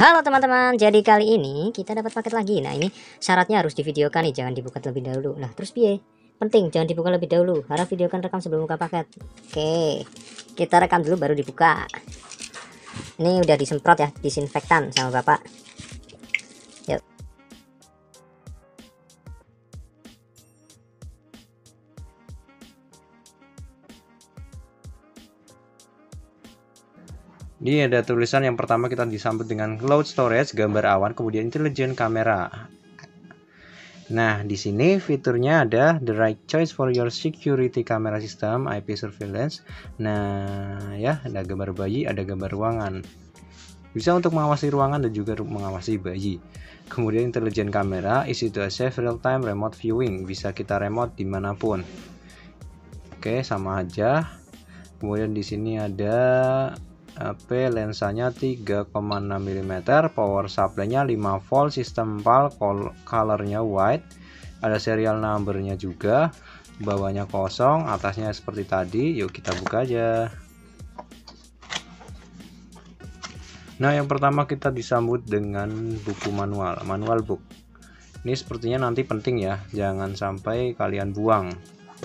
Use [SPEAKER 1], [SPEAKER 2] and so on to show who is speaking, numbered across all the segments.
[SPEAKER 1] Halo teman-teman, jadi kali ini kita dapat paket lagi. Nah ini syaratnya harus divideokan nih, jangan dibuka terlebih dahulu. Nah terus piye? Penting jangan dibuka lebih dahulu, harus videokan rekam sebelum buka paket. Oke, kita rekam dulu baru dibuka. Ini udah disemprot ya, disinfektan sama bapak. Yuk.
[SPEAKER 2] Ini ada tulisan yang pertama, kita disambut dengan cloud storage, gambar awan, kemudian intelligent camera. Nah, di sini fiturnya ada the right choice for your security camera system, IP surveillance. Nah, ya, ada gambar bayi, ada gambar ruangan. Bisa untuk mengawasi ruangan dan juga mengawasi bayi. Kemudian intelligent camera is to save real time remote viewing, bisa kita remote dimanapun. Oke, sama aja. Kemudian di sini ada lensanya 3,6 mm, power supply-nya 5 volt, sistem PAL, colornya white, ada serial numbernya juga, bawahnya kosong, atasnya seperti tadi. Yuk kita buka aja. Nah, yang pertama kita disambut dengan buku manual book. Ini sepertinya nanti penting ya, jangan sampai kalian buang.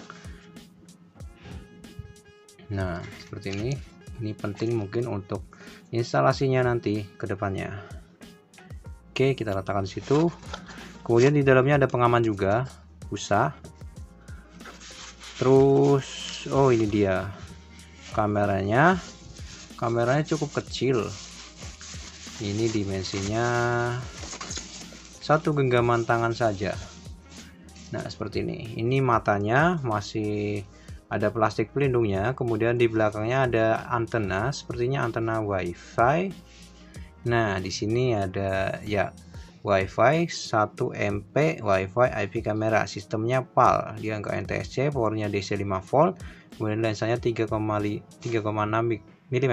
[SPEAKER 2] Nah, seperti ini. Ini penting mungkin untuk instalasinya nanti ke depannya. Oke, kita letakkan di situ. Kemudian di dalamnya ada pengaman juga, busa. Terus, oh ini dia kameranya. Kameranya cukup kecil. Ini dimensinya 1 genggaman tangan saja. Nah, seperti ini. Ini matanya masih ada plastik pelindungnya, kemudian di belakangnya ada antena, sepertinya antena WiFi. Nah, di sini ada ya WiFi 1 MP, WiFi IP kamera, sistemnya PAL, dia enggak NTSC, powernya DC 5 volt, kemudian lensanya 3,6 mm.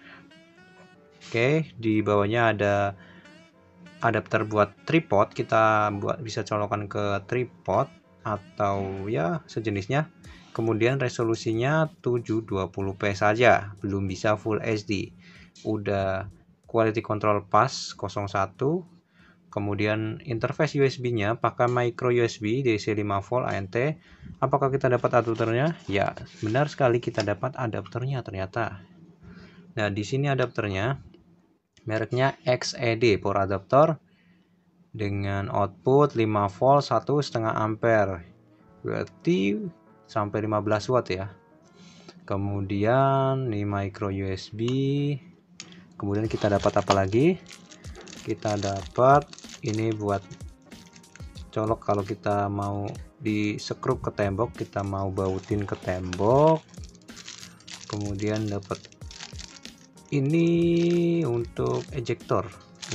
[SPEAKER 2] Oke, di bawahnya ada adapter buat tripod, kita bisa colokan ke tripod atau ya sejenisnya. Kemudian resolusinya 720p saja, belum bisa Full HD. Udah quality control pas 01. Kemudian interface USB-nya pakai micro USB DC 5 volt ANT. Apakah kita dapat adapternya? Ya, benar sekali kita dapat adapternya ternyata. Nah, di sini adapternya mereknya XED power adapter dengan output 5 volt 1,5 ampere. Berarti sampai 15 watt ya. Kemudian ini micro USB. Kemudian kita dapat apa lagi? Kita dapat ini buat colok kalau kita mau di skrup ke tembok, kita mau bautin ke tembok. Kemudian dapat ini untuk ejector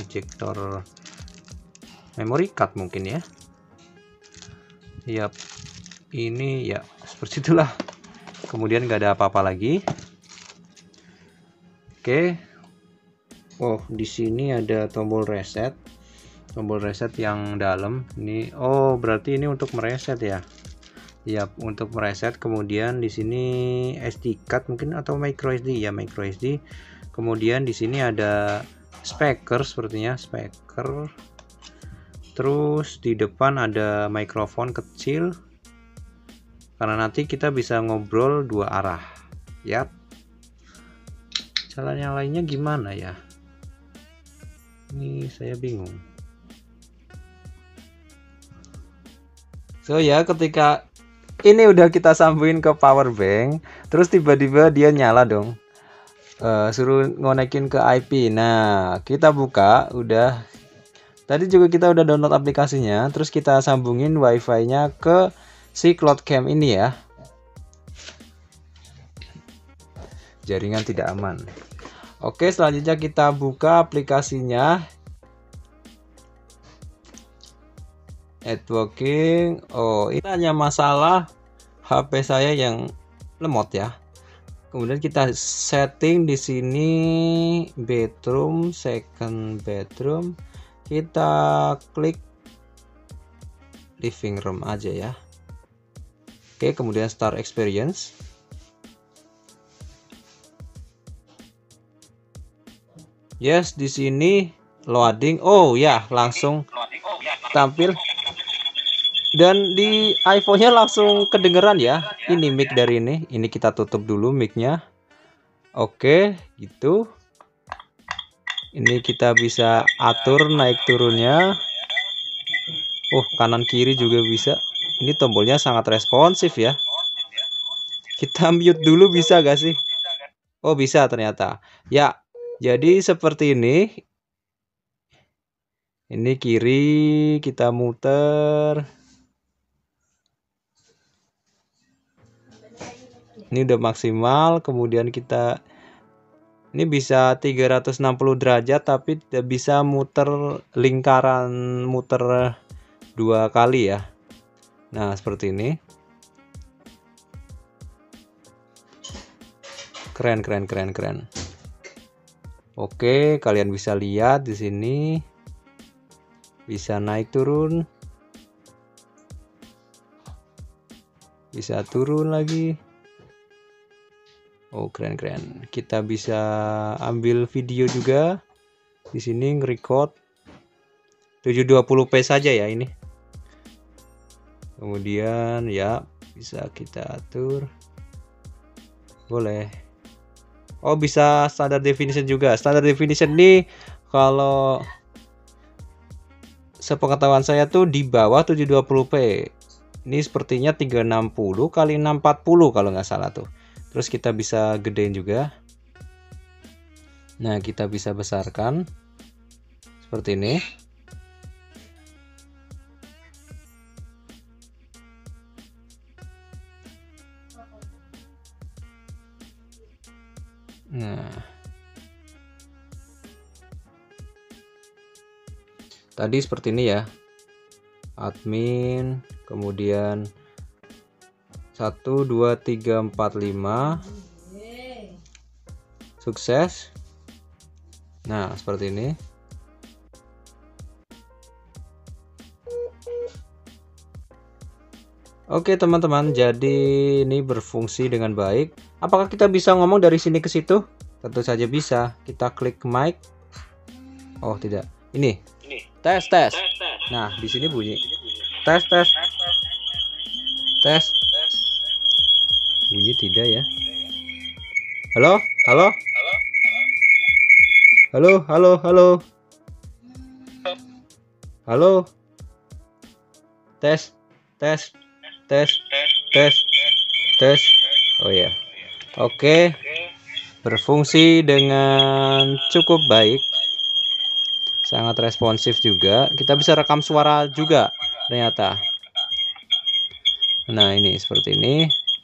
[SPEAKER 2] memory card mungkin ya. Yap, ini ya seperti itulah. Kemudian nggak ada apa-apa lagi. Oke. Oh, di sini ada tombol reset yang dalam. Ini oh, berarti ini untuk mereset ya. Ya, untuk mereset. Kemudian di sini SD card mungkin atau micro SD ya, micro SD. Kemudian di sini ada speaker, sepertinya speaker. Terus di depan ada mikrofon kecil, karena nanti kita bisa ngobrol 2 arah. Yap. Jalan yang lainnya gimana ya? Ini saya bingung. So ya, ketika ini udah kita sambungin ke power bank, terus tiba-tiba dia nyala dong. Suruh ngonekin ke IP. Nah, kita buka, udah. Tadi juga kita udah download aplikasinya, terus kita sambungin WiFi-nya ke si cloud cam ini ya. Jaringan tidak aman. Oke, selanjutnya kita buka aplikasinya. Networking. Oh, ini hanya masalah HP saya yang lemot ya. Kemudian kita setting di sini bedroom, second bedroom. Kita klik living room aja ya. Oke, kemudian start experience. Yes, di sini loading. Oh ya, langsung tampil. Dan di iPhone-nya langsung kedengeran ya. Ini mic dari ini. Ini kita tutup dulu mic-nya. Oke, gitu. Ini kita bisa atur naik turunnya. Kanan kiri juga bisa. Ini tombolnya sangat responsif ya. Kita mute dulu bisa gak sih? Oh, bisa ternyata. Ya, jadi seperti ini. Ini kiri, kita muter. Ini udah maksimal, kemudian kita ini bisa 360 derajat tapi tidak bisa muter lingkaran, muter 2 kali ya. Nah, seperti ini. Keren. Oke, kalian bisa lihat di sini. Bisa naik turun. Bisa turun lagi. Oh, keren. Kita bisa ambil video juga. Di sini nge-record 720p saja ya ini. Kemudian ya bisa kita atur. Boleh. Oh, bisa standar definition juga. Standar definition ini kalau sepengetahuan saya tuh di bawah 720p. Ini sepertinya 360 kali 640 kalau nggak salah tuh. Terus kita bisa gedein juga. Nah, kita bisa besarkan seperti ini. Nah, tadi seperti ini ya. Admin, kemudian 1 2 3 4 5 sukses. Nah, seperti ini. Oke teman-teman, jadi ini berfungsi dengan baik. Apakah kita bisa ngomong dari sini ke situ? Tentu saja bisa. Kita klik mic. Oh, tidak. Ini. Tes. Nah, di sini bunyi. Tes. Bunyi tidak ya? Halo? Tes. Oh ya. Oke. Berfungsi dengan cukup baik. Sangat responsif juga. Kita bisa rekam suara juga ternyata. Nah, ini seperti ini.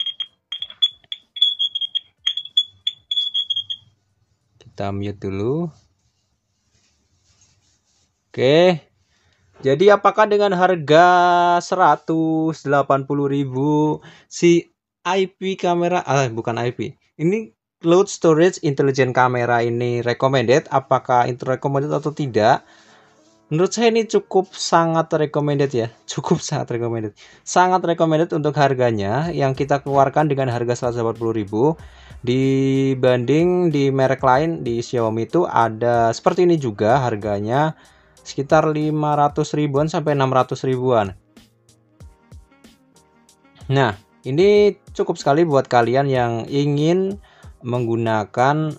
[SPEAKER 2] Kita mute dulu. Oke. Jadi apakah dengan harga 180.000 si IP kamera, bukan IP. Ini cloud storage intelligent camera ini recommended? Apakah itu recommended atau tidak? Menurut saya ini cukup sangat recommended ya. Sangat recommended untuk harganya yang kita keluarkan dengan harga 180.000 dibanding di merek lain di Xiaomi itu ada seperti ini juga harganya sekitar 500 ribuan sampai 600 ribuan. Nah, ini cukup sekali buat kalian yang ingin menggunakan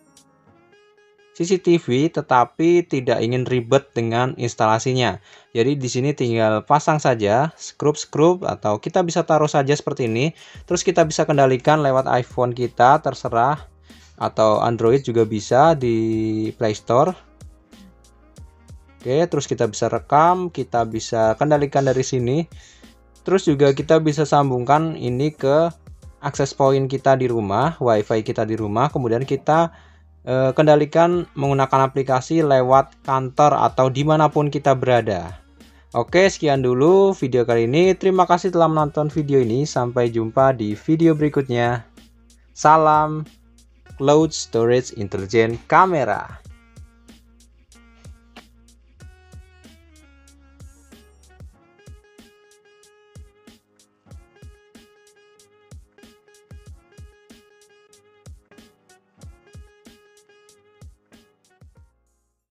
[SPEAKER 2] CCTV tetapi tidak ingin ribet dengan instalasinya. Jadi di sini tinggal pasang saja skrup atau kita bisa taruh saja seperti ini. Terus kita bisa kendalikan lewat iPhone kita terserah atau Android juga bisa di Play Store. Oke, terus kita bisa rekam, kita bisa kendalikan dari sini. Terus juga kita bisa sambungkan ini ke akses point kita di rumah, WiFi kita di rumah. Kemudian kita kendalikan menggunakan aplikasi lewat kantor atau dimanapun kita berada. Oke, sekian dulu video kali ini. Terima kasih telah menonton video ini. Sampai jumpa di video berikutnya. Salam Cloud Storage Intelligent Camera.